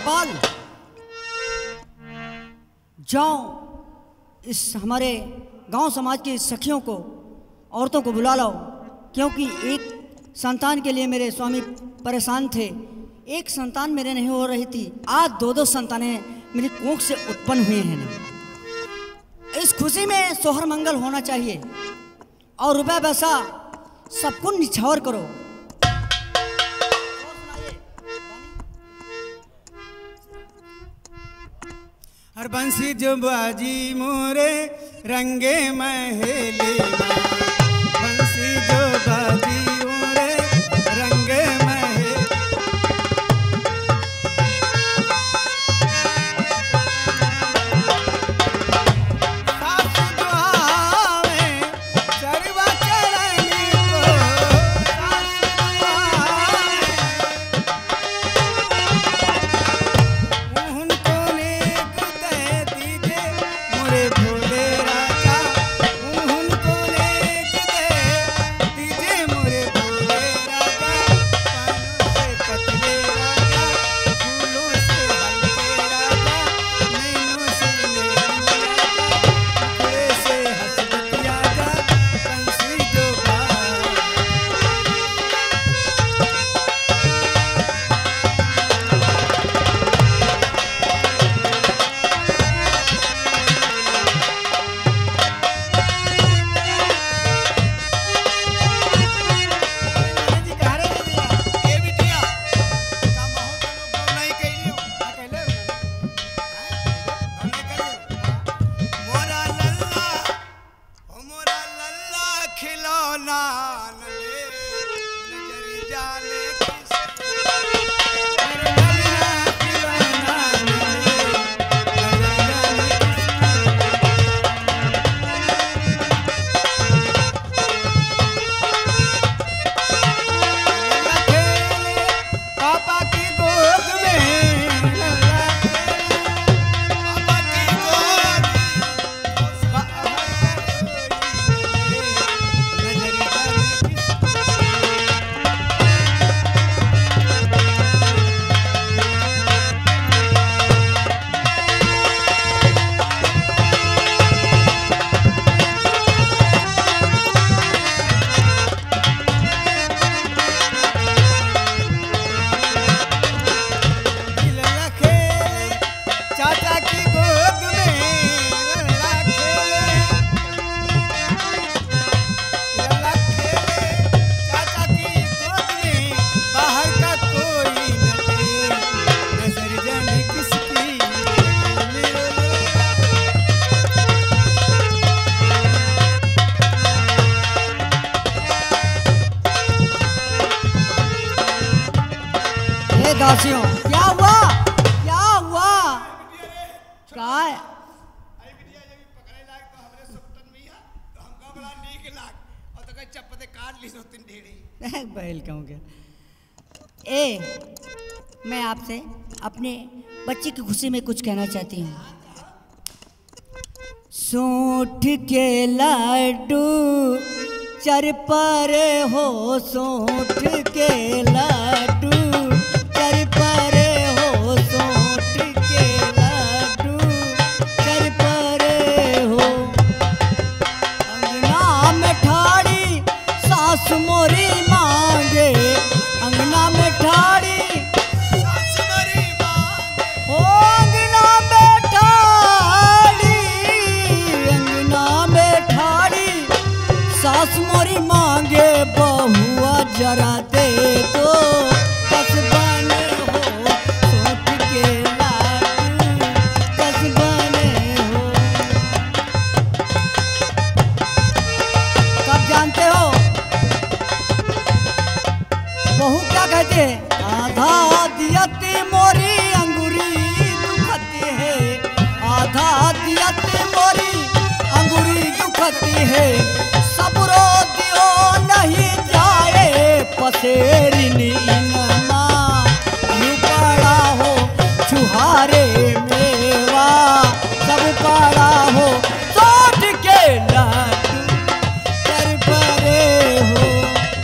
द्वारपाल, जाओ इस हमारे गांव समाज की सखियों को, औरतों को बुला लाओ, क्योंकि एक संतान के लिए मेरे स्वामी परेशान थे। एक संतान मेरे नहीं हो रही थी, आज दो दो संतानें मेरी कोख से उत्पन्न हुए हैं। इस खुशी में सोहर मंगल होना चाहिए और रुपया पैसा सबको निछावर करो। हर बंसी जो बाजी मोरे रंगे महेली, बंसी जो बाजी मोरे रंगे महेली। सासु दुआवे चरवा चरनी को, सासु दुआवे उनको नेक दे दीजे मोरे भोले राजा, उनको नेक दे दीजे मोरे भोले राजा। पानों से पतले राजा, फूलों से हल्के राजा, नैनों से नेकी राजा, मुखड़े से हंसती राजा, कंसी जो बाज। जी कह रहे थे दिया ए बिटिया का महो तो लोग नहीं कहियो आ कहले हमने कहियो मोरा लल्ला ओ मोरा लल्ला खिलौना नले नजर जाने किस मोरा लल्ला खिलौना नले नजर जाने लल्ला खेले पापा की गोद में, लल्ला खेले पापा की गोद नजर जाने किस लल्ला खेले चाचा की गोद में, लल्ला खेले चाचा की गोद में, बाहर का कोई न ले, नजर जाने किसकी लगी लल्ला। हे दासियों, क्या हुआ? क्या हुआ? कहा है? आई बिटिया जब पकड़े लाग तो हमरे सुपतन में है तो हमका बड़ा नीक लाग और तो कहीं चप्पते काट ली सो तीन ढेड़ी। बैल कहूँ क्या? मैं आपसे अपने बच्चे की खुशी में कुछ कहना चाहती हूँ। सूंठ के लड्डू चर परे हो, सूंठ के लड्डू चर परे हो, सूंठ के लड्डू चर परे हो। अंगना में ठाड़ी सास मोरी मांगे, अंगना में ठाड़ी सास मरी मांगे ओ अंगना में ठाड़ी, अंगना में ठाड़ी सास मोरी मांगे, बहुआ जरा दे दो बस बने हो, सूंठ के लड्डू बस बने हो। कब जानते हो बहू क्या कहते हैं? आधा दियत मोरी अंगूरी दुखती है, आधा दियत मोरी अंगूरी दुखती है, सबरो दियो नहीं जाए पसेरी नीनमा, यूं पड़ा हो छुहारे मेवा, सब पड़ा हो सूंठ के लड्डू चर परे हो।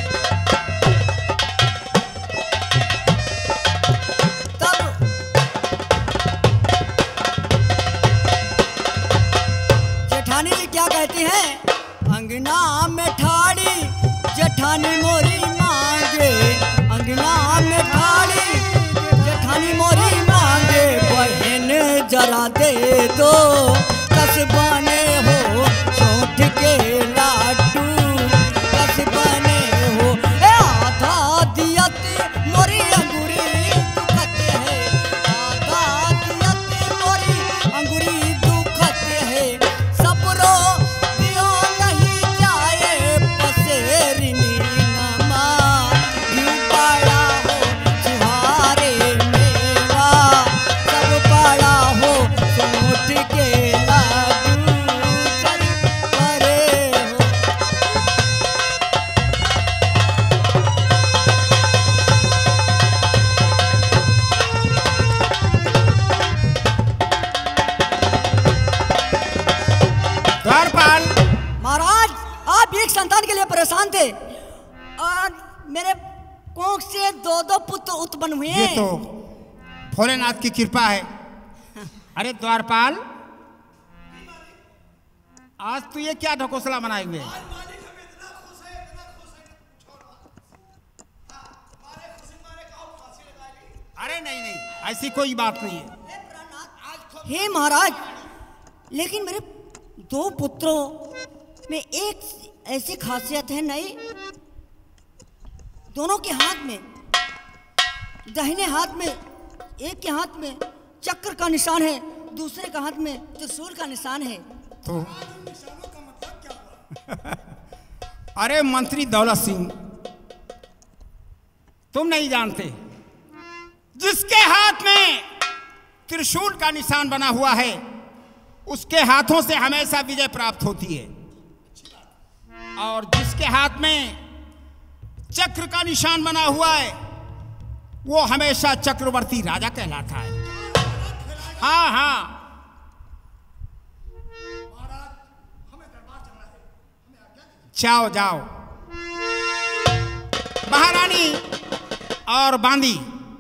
तब रानी जी क्या कहती हैं? अंगना में ठाड़ी जेठानी मोरी मांगे, अंगना में ठाड़ी जेठानी मोरी मांगे, बहन जरा दे दो कसबाने हो सौंठ के लाडू, कसबाने हो ए आधा दियत मोरी अंगूरी दुखत है, आधा दियत मोरी अंगूरी दुखत है, सबरो दियो नहीं जाए पसेरिनी नमा, यूं पड़ा हो तुम्हारे मेवा, सब पड़ा हो सौंठ के लाडू, चल परे हो। द्वारपाल, महाराज आप एक संतान के लिए परेशान थे और मेरे कोख से दो दो पुत्र उत्पन्न हुए। ये तो भोलेनाथ की कृपा है। अरे द्वारपाल, आज तू ये क्या ढकोसला बनाए हुए है? अरे नहीं नहीं, ऐसी कोई बात नहीं है। हे महाराज, लेकिन मेरे दो पुत्रों में एक ऐसी खासियत है नहीं, दोनों के हाथ में, दाहिने हाथ में, एक के हाथ में चक्र का निशान है, दूसरे का हाथ में त्रिशूल का निशान है। तो अरे मंत्री दौलत सिंह, तुम नहीं जानते, जिसके हाथ में त्रिशूल का निशान बना हुआ है उसके हाथों से हमेशा विजय प्राप्त होती है, और जिसके हाथ में चक्र का निशान बना हुआ है वो हमेशा चक्रवर्ती राजा कहलाता है। हाँ हाँ, जाओ जाओ। महारानी और बांदी,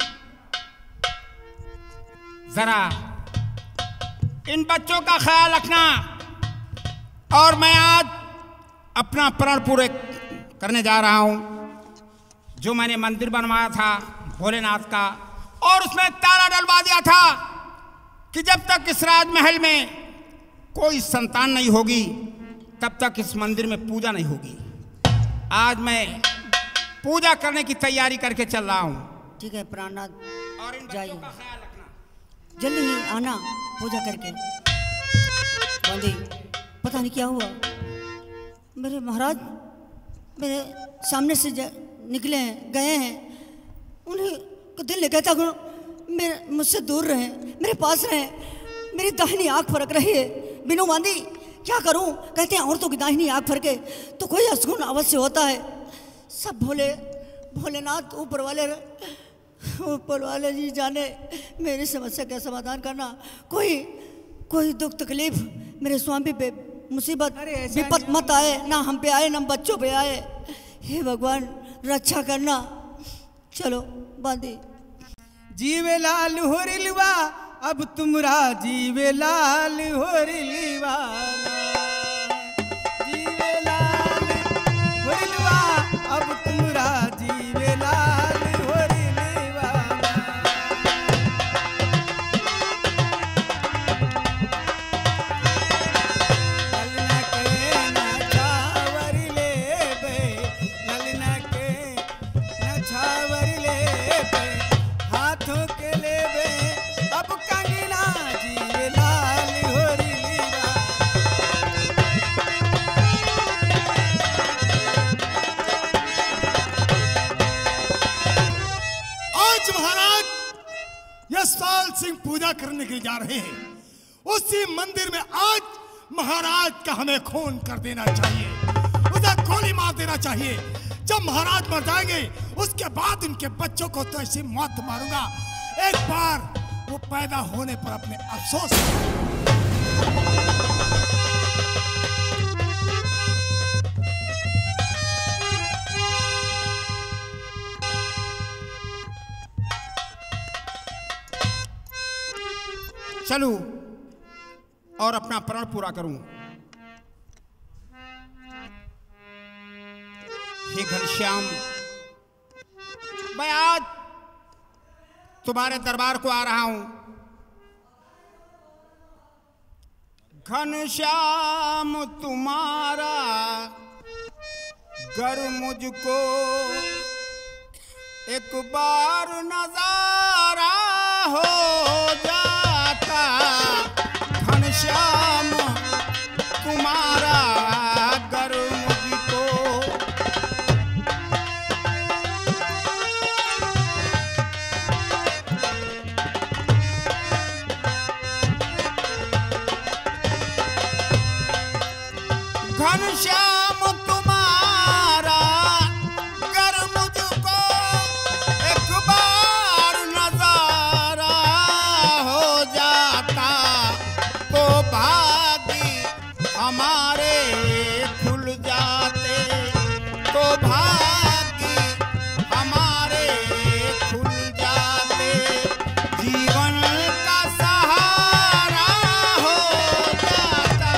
जरा इन बच्चों का ख्याल रखना, और मैं आज अपना प्रण पूरे करने जा रहा हूं। जो मैंने मंदिर बनवाया था भोलेनाथ का, और उसमें ताला डलवा दिया था कि जब तक इस राजमहल में कोई संतान नहीं होगी तब तक इस मंदिर में पूजा नहीं होगी। आज मैं पूजा करने की तैयारी करके चल रहा हूं। ठीक है प्राणनाथ, और इन जाइए, बच्चों का ख्याल रखना। जल्दी ही आना पूजा करके। बांदी, पता नहीं क्या हुआ, मेरे महाराज मेरे सामने से निकले हैं, गए हैं, उन्हें को दिल नहीं कहता मेरे मुझसे दूर रहें, मेरे पास रहें। मेरी दाहिनी आँख फरक रही है बिनु बांदी, क्या करूं? कहते हैं औरतों की दाहिनी आँख फरके तो कोई असगुन अवश्य होता है। सब भोलेनाथ ऊपर वाले जी जाने मेरी समस्या का समाधान करना। कोई दुख तकलीफ मेरे स्वामी पे मुसीबत विपत मत आए, ना हम पे आए ना बच्चों पे आए। हे भगवान रक्षा करना। चलो बांदी। जीवे लाल होरिलवा अब तुमरा जीवे लाल होरिलवा, जीवे लाल होरिलवा अब तुमरा जीवे लाल होरिलवा। ललना के न छावर ले बे, ललना के न छावर ले बे, हाथों के ले बे अब कंगना जीवे लाल होरिलवा। आज महाराज यशपाल सिंह पूजा करने के लिए जा रहे हैं। उसी मंदिर में आज महाराज का हमें खून कर देना चाहिए, उसे गोली मार देना चाहिए। जब महाराज मर जाएंगे उसके बाद उनके बच्चों को तो ऐसी मौत मारूंगा, एक बार वो पैदा होने पर अपने अफसोस चलूं और अपना प्रण पूरा करूं। हे घनश्याम, मैं आज तुम्हारे दरबार को आ रहा हूं। घनश्याम तुम्हारा गर मुझको एक बार नजारा हो जाता, घनश्याम तुम्हारा गर मुझको घनश्याम तुम्हारा गर मुझको एक बार नजारा हो जाता, तो भागी हमारे खुल जाते, तो भागी हमारे खुल जाते, जीवन का सहारा हो जाता।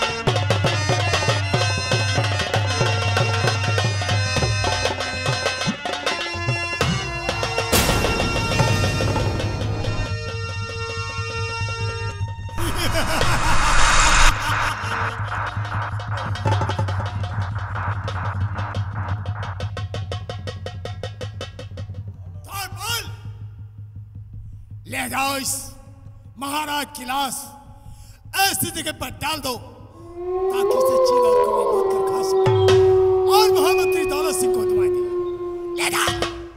द्वारपाल, ले जाओ इस महाराज की लाश ऐसी जगह पर डाल दो ताकि उसे चील और कौवे लूट कर खा सके और महामंत्री दौलत सिंह को दुआ दी। ले जाओ।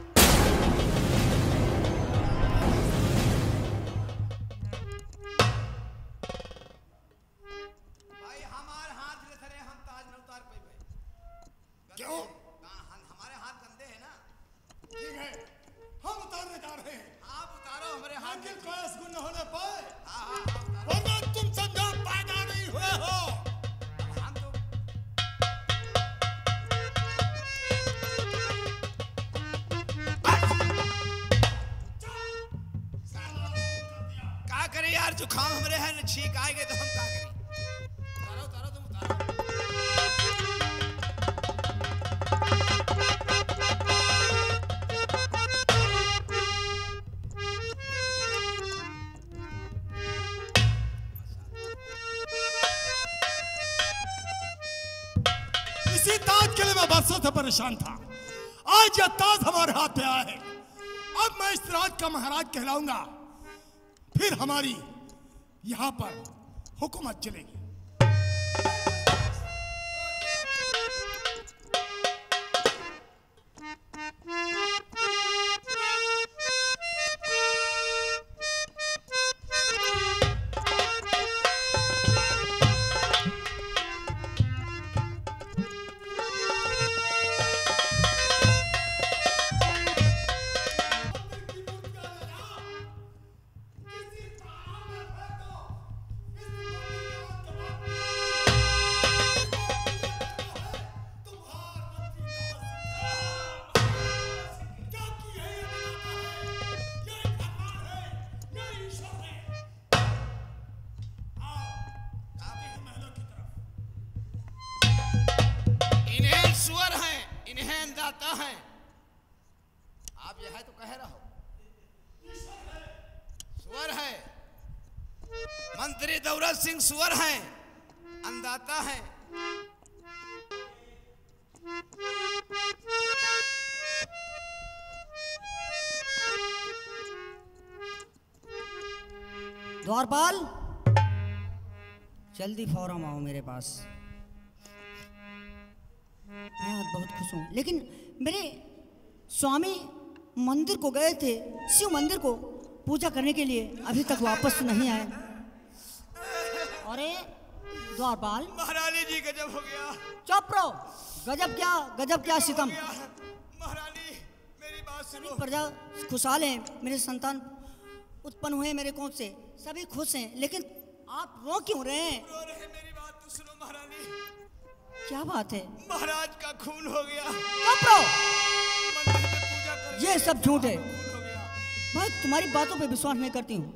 भाई हमारे हाथ ले सरे हम ताज न उतार पे भाई। क्यों? हमारे हाथ गंदे हैं ना। ठीक है, हम उतारने जा रहे हैं। आप उतारो हमारे हाथ। आखिर कोई असगुन न होने पाए, हाँ हाँ हाँ, उतारो। वरना तुम समझो पैदा नहीं हुए हो। हम तो क्या करें यार, जुकाम हमारे हैं न, छींक आएंगे तो हम क्या करें। उतारो उतारो तुम उतारो। इसी ताज के लिए मैं बरसों से परेशान था। आज यह ताज हमारे हाथ पे आया है। अब मैं इस राज का महाराज कहलाऊंगा, फिर हमारी यहां पर हुकूमत चलेगी। इन्हें सुअर हैं, इन्हें अंदाता है। आप यह है तो कह रहा हो, सुअर है। मंत्री दौलत सिंह सुअर हैं, अंदाता है। द्वारपाल, जल्दी फौरन आओ मेरे पास। मैं आज बहुत खुश हूँ, लेकिन मेरे स्वामी मंदिर को गए थे, शिव मंदिर को पूजा करने के लिए, अभी तक वापस नहीं आए। अरे द्वारपाल, महारानी जी गजब हो गया। चुप रहो। गजब क्या सितम। महारानी मेरी बात सुनो। प्रजा खुशहाल हैं, मेरे संतान उत्पन्न हुए मेरे कोख से, सभी खुश हैं, लेकिन आप रो क्यों रहे हैं? रो रहे, मेरी बात तो सुनो महारानी। क्या बात है? महाराज का खून हो गया। चुप रहो। मंदिर में पूजा कर ये सब झूठ है। खून हो गया। मैं तुम्हारी बातों पे विश्वास नहीं करती हूँ।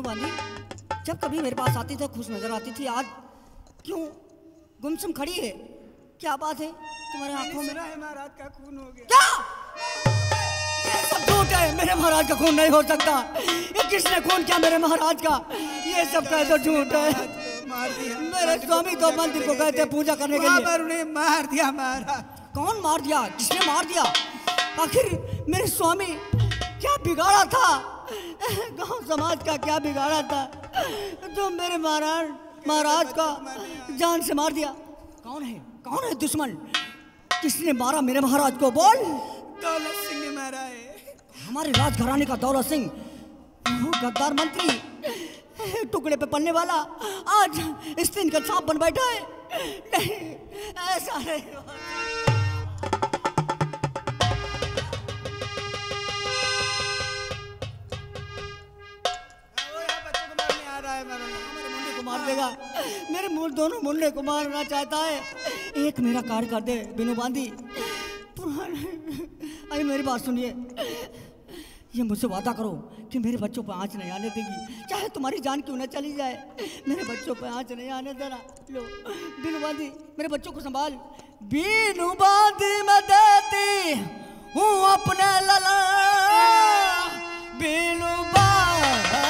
बिनु बांधी, जब कभी मेरे पास आती थी खुश नजर आती थी, आज क्यों गुमसुम खड़ी है? क्या बात है तुम्हारे आंखों में? महाराज का खून हो गया। क्या? ये सब झूठ है, मेरे महाराज का खून नहीं हो सकता। ये किसने खून किया मेरे महाराज का? ये सब कैसे झूठ है? मार दिया मेरे स्वामी तो मंदिर को गए थे पूजा करने के लिए। उन्हें मार दिया महाराज। कौन मार दिया? किसने मार दिया? आखिर मेरे स्वामी क्या बिगाड़ा था? गांव समाज का क्या बिगाड़ा था जो मेरे महाराज का जान से मार दिया? कौन है? कौन है दुश्मन? किसने मारा मेरे महाराज को? बोल। दौलत सिंह ने मारा है। हमारे राजघराने का दौलत सिंह, वो गद्दार मंत्री, टुकड़े पे पड़ने वाला, आज इस दिन का सांप बन बैठा है। नहीं, ऐसा नहीं। मार देगा, मेरे दोनों मुन्ने को मारना चाहता है। एक मेरा कार्य कर दे बिनु बांधी। अरे मेरी बात सुनिए, ये मुझसे वादा करो कि मेरे बच्चों पर आँच नहीं आने देगी, चाहे तुम्हारी जान क्यों न चली जाए। मेरे बच्चों पर आँच नहीं आने देना। लो बिनु बांधी, मेरे बच्चों को संभाल। बिनु बांधी मैं देती हूँ अपने लला, बिनु बांधी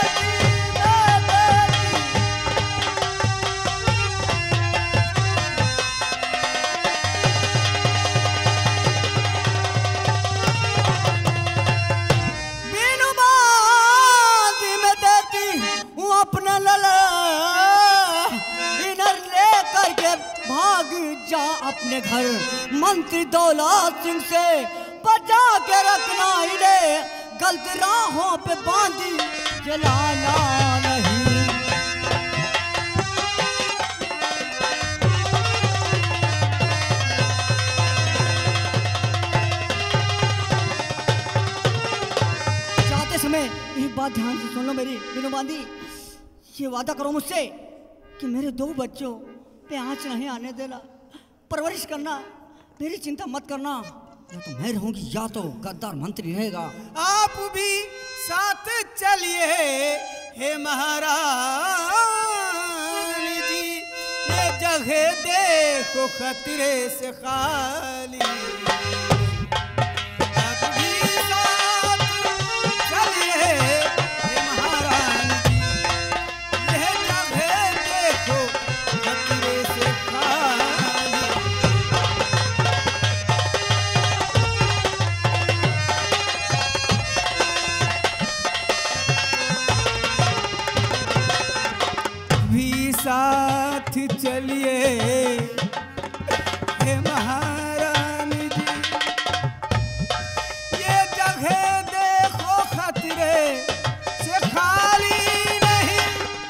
अपना लला, इन्हें लेकर के भाग जा अपने घर। मंत्री दौलत सिंह से बचा के रखना, इन्हें गलत राहों पे बांधी जलाना नहीं। जाते समय एक बात ध्यान से सुन लो मेरी बिनु बांधी, ये वादा करो मुझसे कि मेरे दो बच्चों पे आँच नहीं आने देना, परवरिश करना, मेरी चिंता मत करना। या तो मैं रहूंगी या तो गद्दार मंत्री रहेगा। आप भी साथ चलिए हे महारानी जी, ये जगह देखो खतरे से खाली। साथ चलिए हे महारानी जी, ये जगह देखो खतरे से खाली नहीं,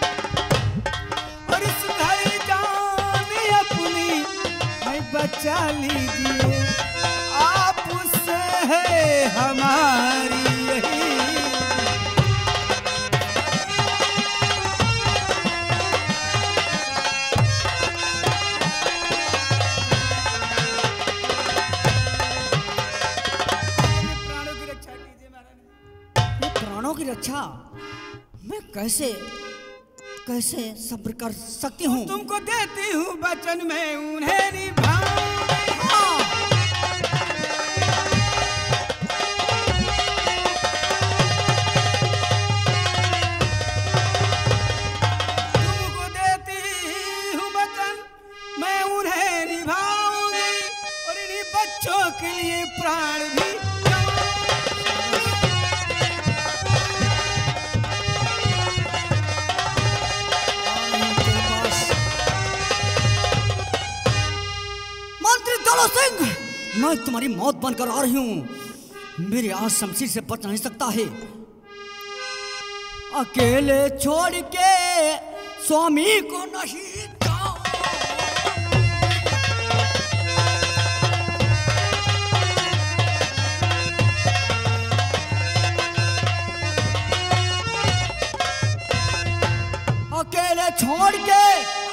और इस घर जान अपनी है बचा लीजिए, आप उससे है हमारी यही। की रक्षा मैं कैसे सब्र कर सकती हूँ? तुमको देती हूँ वचन में उन्हें निभाऊंगा। तुमको देती हूँ वचन मैं उन्हें निभाऊंगी, और इन्हीं बच्चों के लिए प्राण भी। सिंह, मैं तुम्हारी मौत बनकर आ रही हूं। मेरे आज शमशीर से बच नहीं सकता है। अकेले छोड़ के स्वामी को नहीं जाओ। अकेले छोड़ के